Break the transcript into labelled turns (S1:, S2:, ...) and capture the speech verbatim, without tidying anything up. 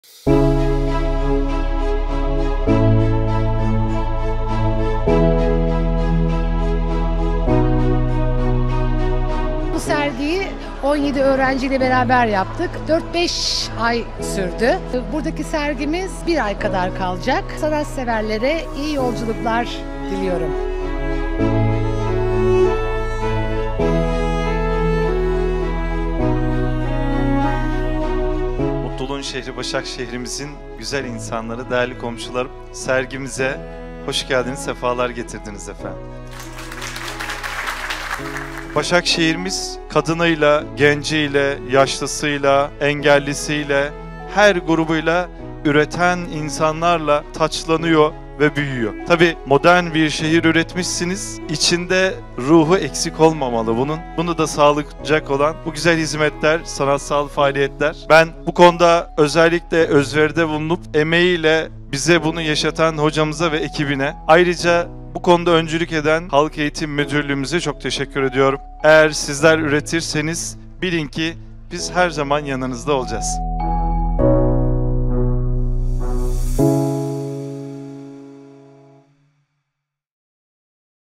S1: Bu sergiyi on yedi öğrenciyle beraber yaptık. dört beş ay sürdü. Buradaki sergimiz bir ay kadar kalacak. Sanatseverlere iyi yolculuklar diliyorum.
S2: Mutluluğun şehri Başakşehir'imizin güzel insanları, değerli komşularım, sergimize hoş geldiniz, sefalar getirdiniz efendim. Başakşehir'imiz kadınıyla, genciyle, yaşlısıyla, engellisiyle, her grubuyla üreten insanlarla taçlanıyor ve büyüyor. Tabii modern bir şehir üretmişsiniz. İçinde ruhu eksik olmamalı bunun. Bunu da sağlayacak olan bu güzel hizmetler, sanatsal faaliyetler. Ben bu konuda özellikle özveride bulunup emeğiyle bize bunu yaşatan hocamıza ve ekibine, ayrıca bu konuda öncülük eden Halk Eğitim Müdürlüğümüze çok teşekkür ediyorum. Eğer sizler üretirseniz bilin ki biz her zaman yanınızda olacağız.